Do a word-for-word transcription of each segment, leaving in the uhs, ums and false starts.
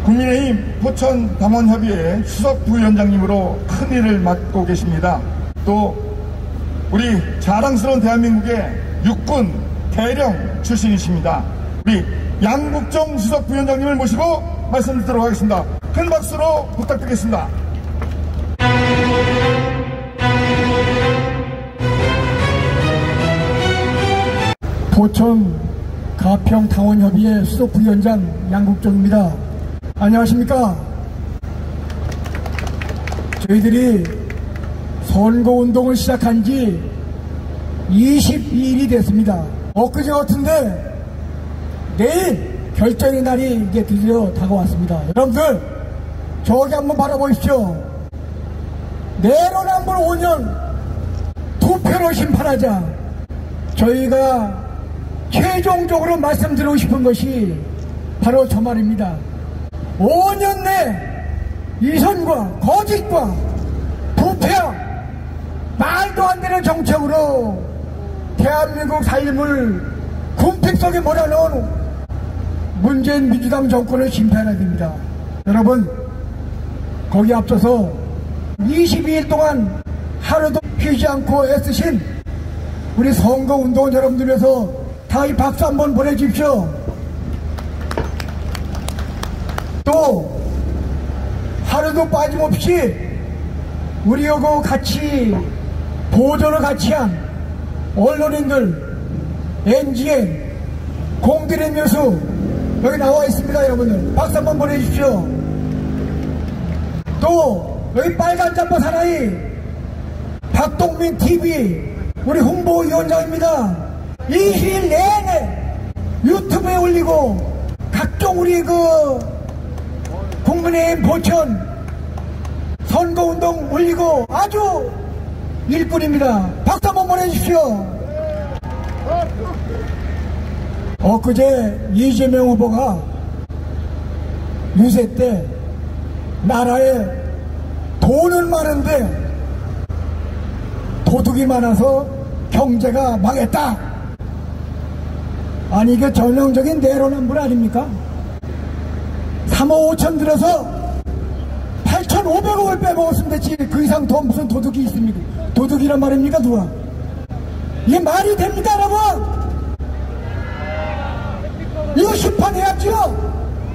국민의힘 포천당원협의회 수석부위원장님으로 큰 일을 맡고 계십니다. 또 우리 자랑스러운 대한민국의 육군 대령 출신이십니다. 우리 양국종 수석부위원장님을 모시고 말씀드리도록 하겠습니다. 큰 박수로 부탁드리겠습니다. 포천 가평당원협의회 수석부위원장 양국종입니다. 안녕하십니까? 저희들이 선거운동을 시작한 지 이십이 일이 됐습니다. 엊그제 같은데 내일 결정의 날이 이제 드디어 다가왔습니다. 여러분들 저기 한번 바라보십시오. 내로남불 오 년 투표로 심판하자. 저희가 최종적으로 말씀드리고 싶은 것이 바로 저 말입니다. 오 년 내 이선과 거짓과 부패와 말도 안 되는 정책으로 대한민국 삶을 군픽 속에 몰아넣은 문재인 민주당 정권을 심판해야 됩니다. 여러분, 거기에 앞서서 이십이 일 동안 하루도 쉬지 않고 애쓰신 우리 선거운동 여러분들 위해서 다 이 박수 한번 보내주십시오. 또 하루도 빠짐없이 우리하고 같이 보조를 같이 한 언론인들, 엔지엔, 공들의 묘수 여기 나와 있습니다. 여러분들 박수 한번 보내주십시오. 또 여기 빨간 잠바 사나이 박동민 티비 우리 홍보위원장입니다. 이십 일 내내 유튜브에 올리고 각종 우리 그 국민의힘 포천 선거운동 올리고 아주 일꾼입니다. 박수 한번 보내주십시오. 엊그제 이재명 후보가 유세 때 나라에 돈은 많은데 도둑이 많아서 경제가 망했다. 아니 이게 전형적인 내로남불 아닙니까? 삼억 오천 들어서 팔천오백억을 빼먹었으면 됐지 그 이상 더 무슨 도둑이 있습니까? 도둑이란 말입니까 누가? 이게 말이 됩니까 여러분? 이거 심판해야죠.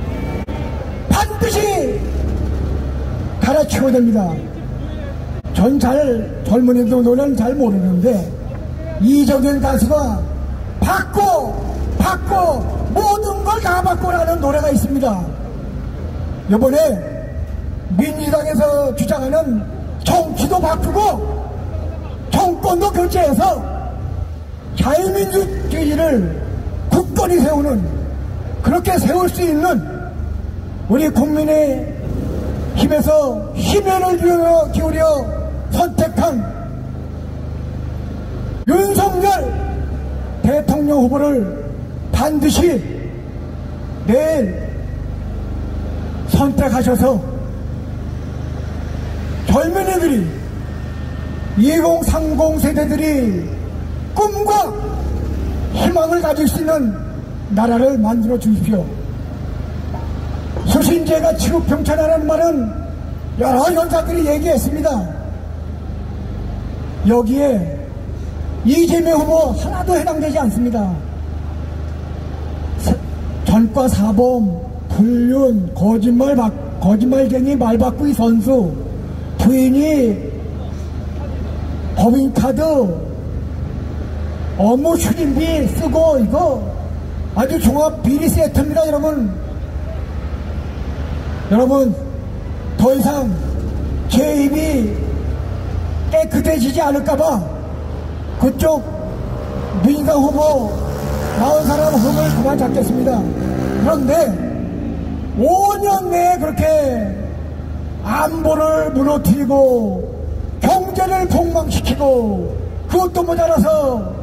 반드시 갈아치워야 됩니다. 전 잘 젊은이들 노래는 잘 모르는데 이정현 가수가 받고 받고 모든 걸 다 받고라는 노래가 있습니다. 이번에 민주당에서 주장하는 정치도 바꾸고 정권도 교체해서 자유민주주의를 굳건히 세우는 그렇게 세울 수 있는 우리 국민의 힘에서 힘을 기울여 선택한 윤석열 대통령 후보를 반드시 내일 선택하셔서 젊은이들이 이공삼공 세대들이 꿈과 희망을 가질 수 있는 나라를 만들어 주십시오. 수신제가 치국평천하라는 말은 여러 연사들이 얘기했습니다. 여기에 이재명 후보 하나도 해당되지 않습니다. 전과 사범, 불륜, 거짓말, 거짓말쟁이, 말바꾸기 선수, 부인이 법인카드, 업무 추진비 쓰고 이거 아주 종합 비리 세트입니다. 여러분 여러분 더 이상 제 입이 깨끗해지지 않을까봐 그쪽 민주당 후보 나온 사람 흠을 그만 잡겠습니다. 그런데 오 년 내에 그렇게 안보를 무너뜨리고 경제를 폭망시키고 그것도 모자라서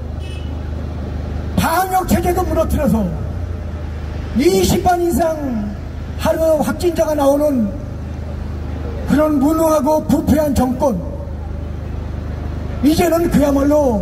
방역체계도 무너뜨려서 이십만 이상 하루 확진자가 나오는 그런 무능하고 부패한 정권, 이제는 그야말로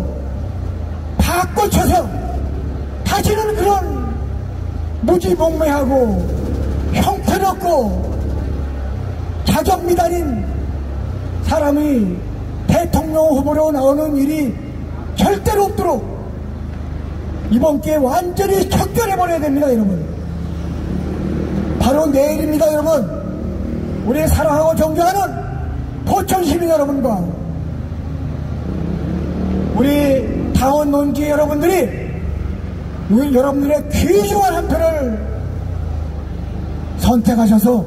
바꿔쳐서 다시는 그런 무지몽매하고 형편없고 번도 자격 미달인 사람이 대통령 후보로 나오는 일이 절대로 없도록 이번 기회에 완전히 척결해버려야 됩니다, 여러분. 바로 내일입니다, 여러분. 우리 사랑하고 존경하는 포천 시민 여러분과 우리 당원 논지 여러분들이 여러분들의 귀중한 한 표를 선택하셔서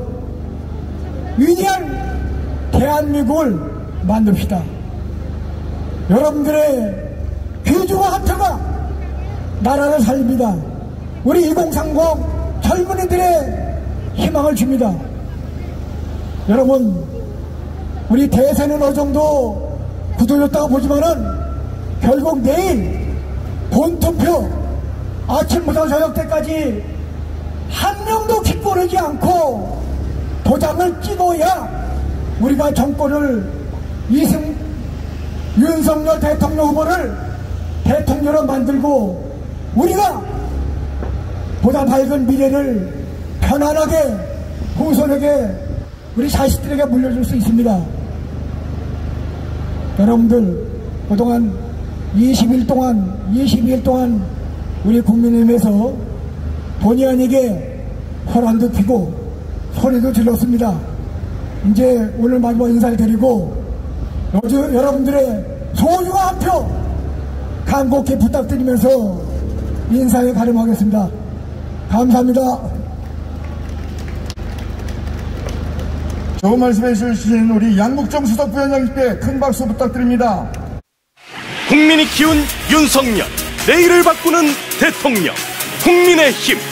위대한 대한민국을 만듭시다. 여러분들의 귀중한 한 표가 나라를 살립니다. 우리 이공삼공 젊은이들의 희망을 줍니다. 여러분, 우리 대세는 어느 정도 굳어졌다고 보지만은 결국 내일 본투표 아침부터 저녁 때까지 한 명도 기권하지 않고 도장을 찍어야 우리가 정권을 이승 윤석열 대통령 후보를 대통령으로 만들고 우리가 보다 밝은 미래를 편안하게 후손에게 우리 자식들에게 물려줄 수 있습니다. 여러분들 그동안 이십 일 동안 이십 일 동안 우리 국민의힘에서 본의 아니게 호랑도 피고 소리도 질렀습니다. 이제 오늘 마지막 인사를 드리고 요즘 여러분들의 소중한 한 표 간곡히 부탁드리면서 인사에 가름하겠습니다. 감사합니다. 좋은 말씀해 주신 우리 양국정 수석부위원장님께 큰 박수 부탁드립니다. 국민이 키운 윤석열, 내일을 바꾸는 대통령, 국민의 힘.